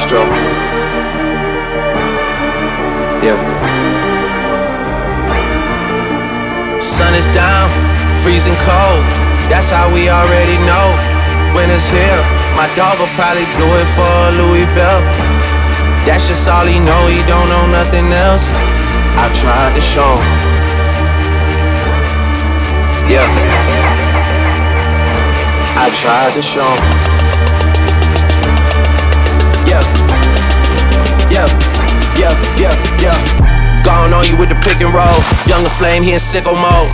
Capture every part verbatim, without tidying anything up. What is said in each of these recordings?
Astro. Yeah. Sun is down, freezing cold. That's how we already know. Winter's here. My dog will probably do it for a Louis Bell. That's just all he know. He don't know nothing else. I tried to show him. Yeah. I tried to show him. Yeah. Yeah. Yeah. Yeah. Yeah. Gone on you with the pick and roll. Younger Flame, he in sicko mode.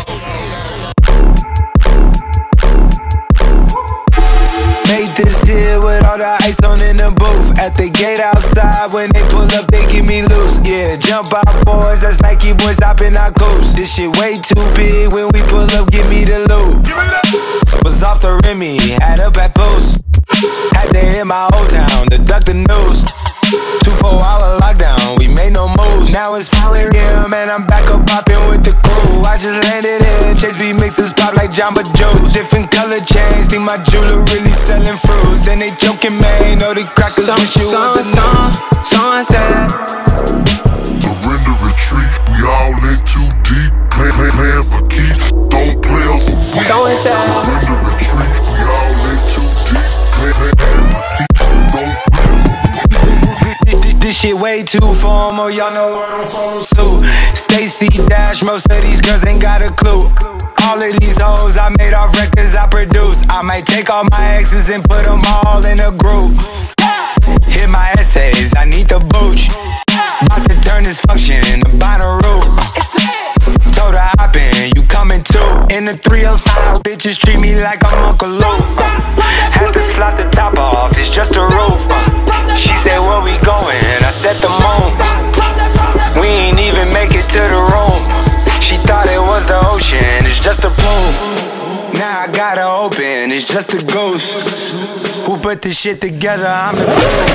Made this here with all the ice on in the booth. At the gate outside, when they pull up, they give me loose. Yeah, jump out boys, that's Nike boys hopping our coast. This shit way too big, when we pull up, give me the loot. Was off the Remy, had up at post. Had to hit my old town to duck the news. Two four hour lockdown, we made no moves. Now it's four A M and I'm back up popping with the crew. I just landed in, Chase B mixes pop like Jamba Joe's. Different color chains, think my jeweler really selling fruits. And they joking, man, know the crackers Some, wish you some, was a some, news. sunset. Surrender, retreat, we all in too deep. Plan, plan, plan for keeps, don't play us for weeks. Sunset. Surrender, retreat, we all in too deep. Plan, plan, plan for keeps, don't play us for This shit way too formal, y'all know what I'm follow suit. Stacy Dash, most of these girls ain't got a clue. All of these hoes I made off records I produce. I might take all my exes and put them all in a group. Hit my essays, I need the booch. About to turn this function into Bonnaroo. Told her hop in, you coming too. In the three oh five, bitches treat me like I'm Uncle Luke. Had to slot the top off, it's just a roof. She said, where we going? I said the moon. We ain't even make it to the room. She thought it was the ocean, it's just a plume. Now I gotta open, it's just a ghost. Who put this shit together? I'm the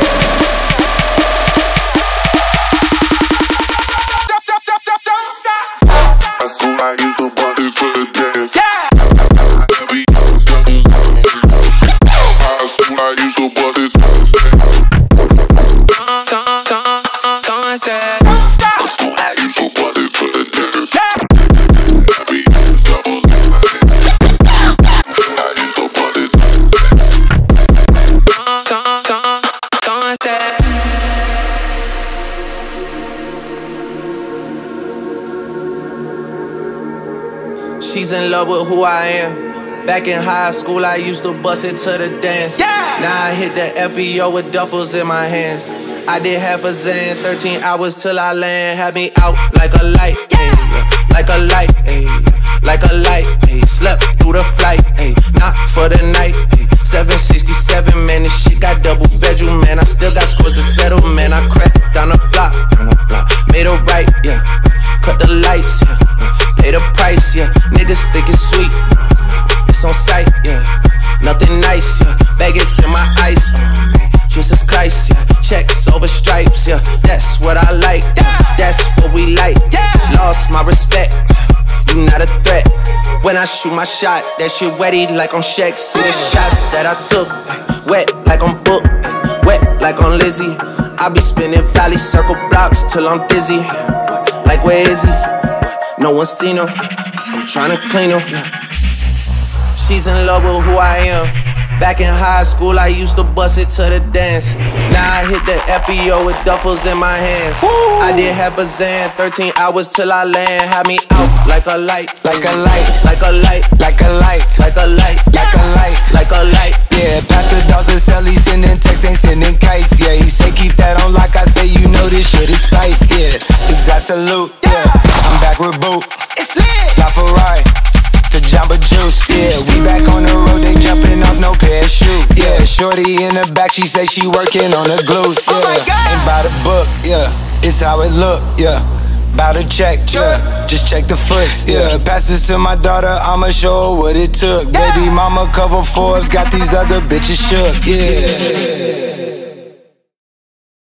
I soon I use a body to the dance. yeah. I soon I use a body to the dance. Sunset. I soon I use a body to the dance. Heavy doubles in my hands. I use a body to the Sunset. She's in love with who I am. Back in high school, I used to bust it to the dance. Yeah. Now I hit the F B O with duffels in my hands. I did half a Zan, thirteen hours till I land. Had me out like a light, ayy, like a light, ayy, like a light, ayy. Slept through the flight, ayy, not for the night, ayy. seven sixty-seven, man, this shit got double bedroom, man. I still got scores to settle, man. I crept down the block, down the block, made a right, yeah. Cut the lights, yeah. Pay the price, yeah. Niggas think it's sweet, it's on sight, yeah. Nothing nice, yeah. Baguettes in my ice, oh man. Jesus Christ, yeah. Checks over stripes, yeah. That's what I like, yeah. That's what we like, yeah. Lost my respect, you not a threat. When I shoot my shot, that shit wetty like on Shaq. See the shots that I took, wet like on Book, wet like on Lizzie. I be spinning valley circle blocks till I'm dizzy. Like where is he? No one seen him. I'm tryna clean him. She's in love with who I am. Back in high school, I used to bust it to the dance. Now I hit the F B O with duffels in my hands. I did half a Zan, thirteen hours till I land. Had me out like a light, Like a light, like a light, like a light, like a light, like a light. like a light. Yeah, Pastor Dawson sell, he sending texts, ain't sending kites. Yeah, he say keep that on like I say, you know this shit is tight. Yeah, it's absolute. Yeah, I'm back with Boot. It's lit. La Ferrari to Jamba Juice. Yeah, we back on the road, they jumping off no parachute. Yeah, shorty in the back, she say she working on the glutes. Yeah, ain't by the book. Yeah, it's how it look. Yeah. Bout to check, yeah. Just check the foots, yeah. Pass this to my daughter, I'ma show her what it took. Baby mama cover Forbes, got these other bitches shook, yeah.